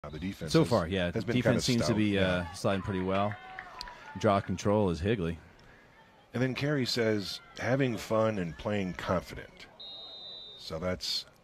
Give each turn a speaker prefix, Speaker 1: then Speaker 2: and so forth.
Speaker 1: The defense
Speaker 2: so far, yeah.
Speaker 1: has been
Speaker 2: defense
Speaker 1: kind of
Speaker 2: seems
Speaker 1: stout.
Speaker 2: to be sliding pretty well. Draw control is Higley.
Speaker 1: And then Carey says having fun and playing confident. So that's